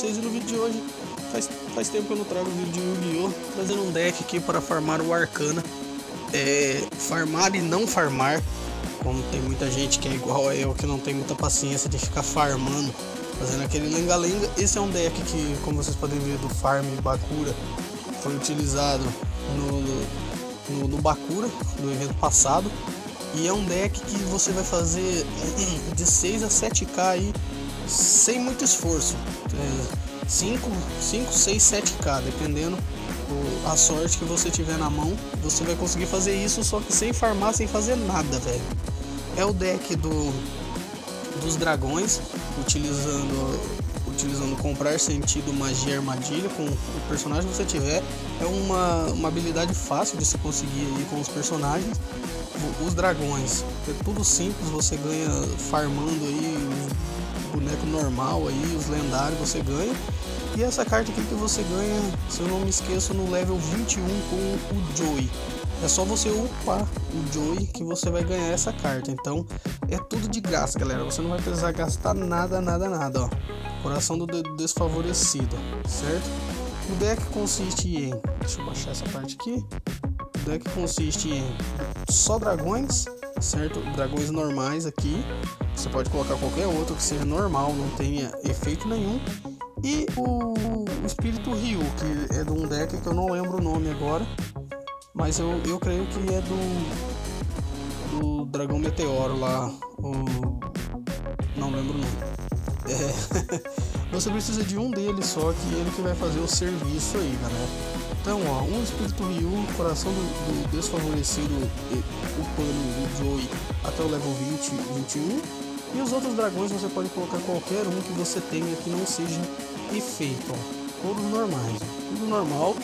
vocês. E no vídeo de hoje, faz tempo que eu não trago vídeo de Yu-Gi-Oh! Trazendo um deck aqui para farmar o Arcana. Farmar e não farmar, como tem muita gente que é igual a eu, que não tem muita paciência de ficar farmando, fazendo aquele lenga-lenga. Esse é um deck que, como vocês podem ver, do Farm Bakura, foi utilizado no Bakura, no evento passado. E é um deck que você vai fazer de 6 a 7k aí, sem muito esforço. 5, 6, 7k, dependendo a sorte que você tiver na mão, você vai conseguir fazer isso, só que sem farmar, sem fazer nada, velho. É o deck dos dragões, utilizando comprar sentido, magia, armadilha com o personagem que você tiver. É uma habilidade fácil de se conseguir aí com os personagens. Os dragões, é tudo simples, você ganha farmando aí o boneco normal aí, os lendários você ganha. E essa carta aqui que você ganha, se eu não me esqueço, no level 21 com o Joey. É só você upar o Joey que você vai ganhar essa carta. Então é tudo de graça, galera. Você não vai precisar gastar nada, ó. Coração do desfavorecido, certo? O deck consiste em... Deixa eu baixar essa parte aqui. O deck consiste em só dragões, certo? Dragões normais aqui. Você pode colocar qualquer outro que seja normal, não tenha efeito nenhum. E o Espírito Ryu, que é de um deck que eu não lembro o nome agora, mas eu creio que é do Dragão Meteoro lá, não lembro o nome. Você precisa de um deles só, que ele que vai fazer o serviço aí, galera. Então, ó, um Espírito Ryu, coração do desfavorecido, o pano do Joey até o level 20, 21. E os outros dragões você pode colocar qualquer um que você tenha que não seja efeito, ó. Todos normais, ó. Tudo normal.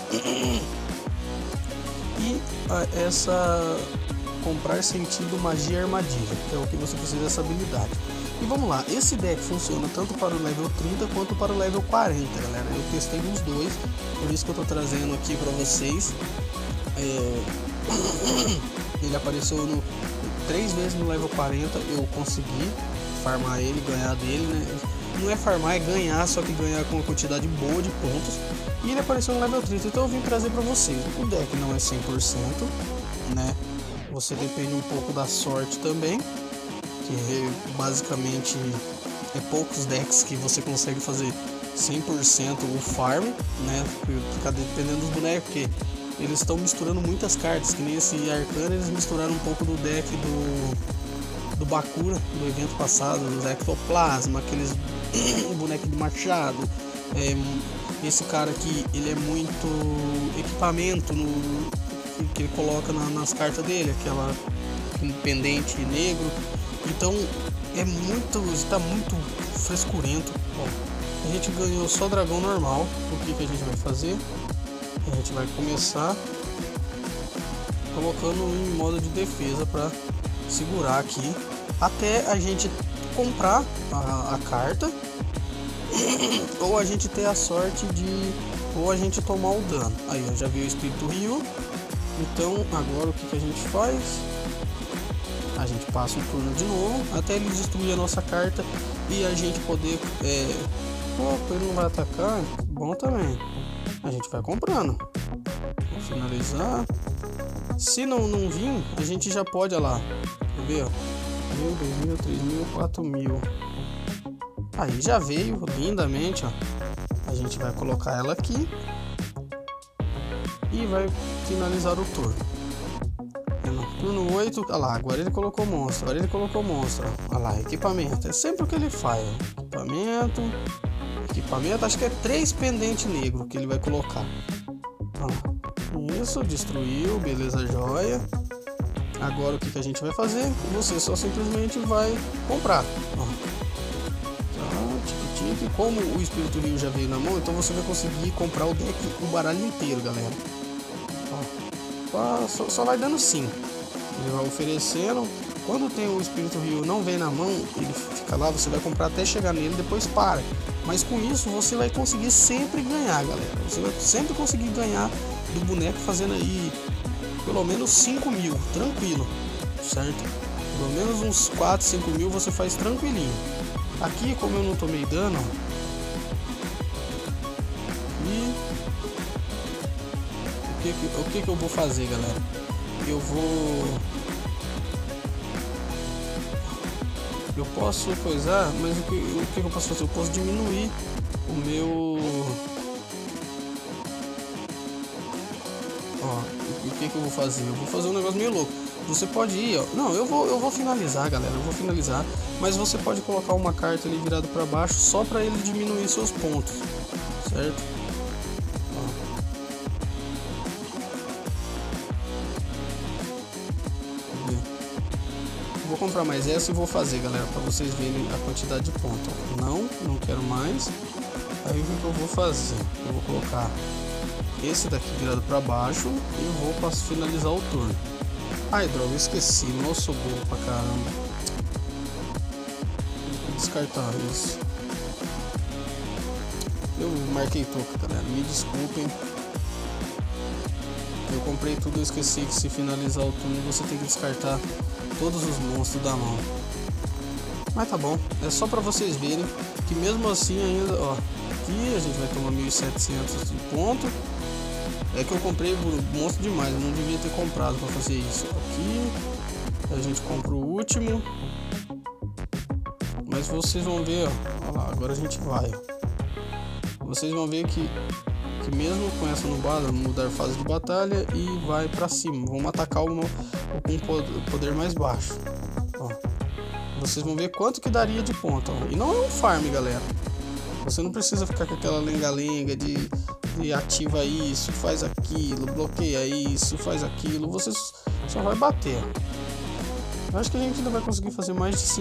E essa comprar sentido, magia e armadilha, que é o que você precisa dessa habilidade. E vamos lá, esse deck funciona tanto para o level 30 quanto para o level 40, galera. Eu testei os dois, por isso que eu tô trazendo aqui para vocês. Ele apareceu 3 vezes no level 40, eu consegui farmar ele, ganhar dele, né? Não é farmar, é ganhar, só que ganhar com uma quantidade boa de pontos. E ele apareceu no level 30, então eu vim trazer para vocês. O deck não é 100%, né? Você depende um pouco da sorte também, que basicamente é poucos decks que você consegue fazer 100% o farm, né? Ficar dependendo dos bonecos, porque eles estão misturando muitas cartas, que nem esse Arcana, eles misturaram um pouco do deck do Bakura, do evento passado, do Ectoplasma, aqueles bonecos de machado. Esse cara aqui, ele é muito equipamento que ele coloca nas cartas dele, aquele pendente negro. Então está muito frescurento. Bom, a gente ganhou só dragão normal. O que a gente vai fazer? A gente vai começar colocando em modo de defesa para segurar aqui até a gente comprar a carta, ou a gente ter a sorte ou a gente tomar o dano. Aí já viu o Espírito Ryu. Então agora o que a gente faz? A gente passa um turno de novo até ele destruir a nossa carta e a gente poder ele não vai atacar, bom também. A gente vai comprando. Vou finalizar. Se não vir, a gente já pode, olha lá, quer ver, ó, 1.000, 2.000, 3.000, 4.000. Aí já veio lindamente, ó. A gente vai colocar ela aqui e vai finalizar o turno. Turno 8, olha lá, agora ele colocou monstro, olha lá, equipamento, é sempre o que ele faz, equipamento, acho que é 3 pendentes negros que ele vai colocar. Isso, destruiu, beleza, joia. Agora o que a gente vai fazer? Você só simplesmente vai comprar. Tique-tique. Como o Espírito Ryu já veio na mão, então você vai conseguir comprar o deck, o baralho inteiro, galera. Só vai dando sim. Ele vai oferecendo. Quando tem o Espírito Ryu não vem na mão, ele fica lá, você vai comprar até chegar nele, depois para. Mas com isso você vai conseguir sempre ganhar, galera. Você vai sempre conseguir ganhar do boneco fazendo aí pelo menos 5.000, tranquilo, certo? Pelo menos uns 4, 5.000 você faz tranquilinho. Aqui, como eu não tomei dano, o que eu vou fazer, galera? Eu posso coisar, mas o que eu posso fazer? Eu posso diminuir o meu... Ó, o que eu vou fazer? Eu vou fazer um negócio meio louco. Você pode ir, ó. Não, eu vou finalizar, galera. Eu vou finalizar. Mas você pode colocar uma carta ali virada para baixo só para ele diminuir seus pontos, certo? Vou comprar mais essa e vou fazer, galera, para vocês verem a quantidade de pontos. Não quero mais. Aí o que eu vou fazer? Eu vou colocar esse daqui virado para baixo e vou para finalizar o turno. Ai, droga, eu esqueci. Não sou burro pra caramba. Vou descartar isso. Eu marquei toca, galera. Me desculpem. Eu comprei tudo, eu esqueci que se finalizar o turno você tem que descartar todos os monstros da mão. Mas tá bom, é só pra vocês verem que mesmo assim ainda, ó, aqui a gente vai tomar 1.700 de ponto. É que eu comprei monstro demais, eu não devia ter comprado pra fazer isso. Aqui a gente compra o último. Mas vocês vão ver, ó, olha lá, agora a gente vai. Vocês vão ver que mesmo com essa nubada, mudar fase de batalha e vai pra cima. Vamos atacar com um poder mais baixo. Ó. Vocês vão ver quanto que daria de ponto. Ó. E não é um farm, galera. Você não precisa ficar com aquela lenga-lenga de ativa isso, faz aquilo, bloqueia isso, faz aquilo. Você só vai bater. Eu acho que a gente ainda vai conseguir fazer mais de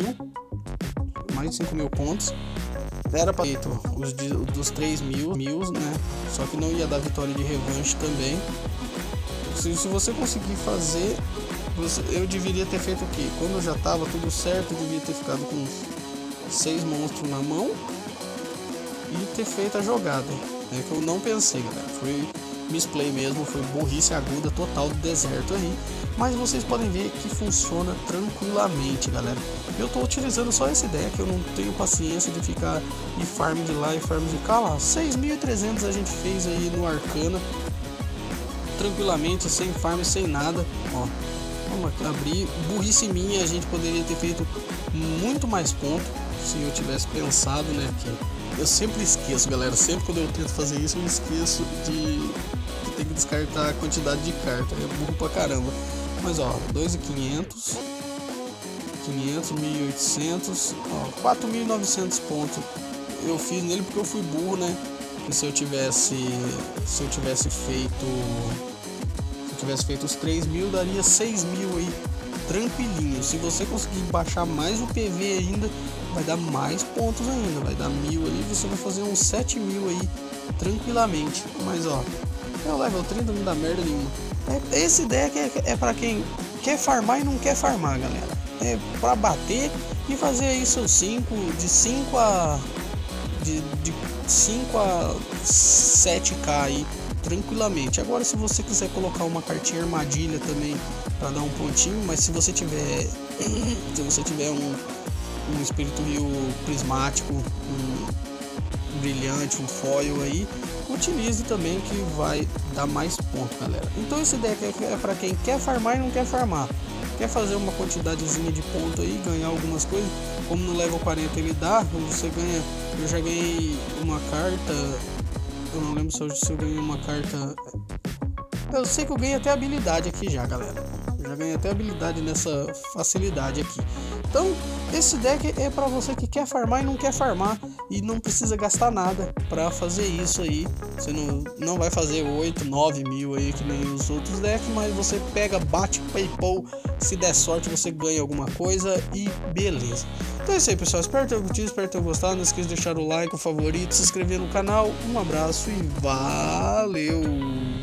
5.000 pontos. Era para os dos 3.000, né? Só que não ia dar vitória de revanche também. Se você conseguir fazer, eu deveria ter feito o quê? Quando já estava tudo certo, eu devia ter ficado com 6 monstros na mão e ter feito a jogada. É que eu não pensei, galera. Foi misplay mesmo, foi burrice aguda total do deserto aí. Mas vocês podem ver que funciona tranquilamente, galera. Eu tô utilizando só essa ideia, que eu não tenho paciência de ficar e farm de lá e farm de cá lá. 6.300 a gente fez aí no Arcana, tranquilamente, sem farm, sem nada. Ó, vamos aqui abrir. Burrice minha, a gente poderia ter feito muito mais ponto se eu tivesse pensado, né? Que eu sempre esqueço, galera. Sempre quando eu tento fazer isso, eu esqueço de ter que descartar a quantidade de carta. É burro pra caramba. Mas ó, 2.500, 500, 1.800, ó, 4.900 pontos eu fiz nele porque eu fui burro, né? E se eu tivesse feito os 3.000, daria 6.000 aí, tranquilinho. Se você conseguir baixar mais o PV ainda, vai dar mais pontos ainda, vai dar 1.000 ali, você vai fazer uns 7.000 aí, tranquilamente. Mas ó, eu level 30 não dá merda nenhuma. Essa ideia que é pra quem quer farmar e não quer farmar, galera. É pra bater e aí seus 5 a 7k aí, tranquilamente. Agora, se você quiser colocar uma cartinha armadilha também para dar um pontinho, mas se você tiver um espírito rio prismático, um brilhante, um foil aí, utilize também, que vai dar mais ponto, galera. Então essa ideia é para quem quer farmar e não quer farmar, quer fazer uma quantidadezinha de ponto aí, ganhar algumas coisas, como no level 40 ele dá, você ganha. Eu já ganhei uma carta, eu não lembro se eu ganhei uma carta, eu sei que eu ganhei até habilidade aqui já, galera. Eu já ganhei até habilidade nessa facilidade aqui. Então esse deck é para você que quer farmar e não quer farmar e não precisa gastar nada para fazer isso aí. Você não vai fazer 8, 9 mil aí que nem os outros decks, mas você pega, bate PayPal, se der sorte você ganha alguma coisa e beleza. Então é isso aí, pessoal, espero ter curtido, espero ter gostado. Não esqueça de deixar o like, o favorito, se inscrever no canal. Um abraço e valeu!